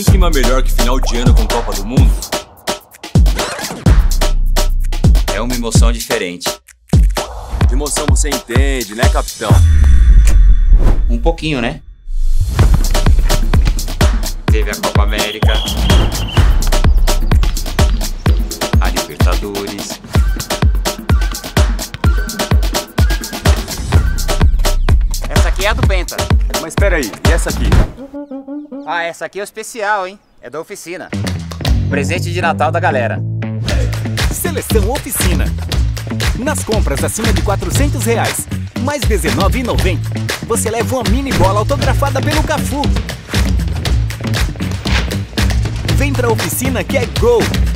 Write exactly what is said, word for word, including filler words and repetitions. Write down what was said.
Tem clima melhor que final de ano com Copa do Mundo? É uma emoção diferente. Que emoção você entende, né, capitão? Um pouquinho, né? Teve a Copa América, a Libertadores. Essa aqui é a do Penta. Mas espera aí, e essa aqui? Ah, essa aqui é o especial, hein? É da oficina. Presente de Natal da galera. Seleção Oficina. Nas compras acima de quatrocentos reais, mais dezenove reais e noventa centavos, você leva uma mini bola autografada pelo Cafu. Vem pra oficina que é gol!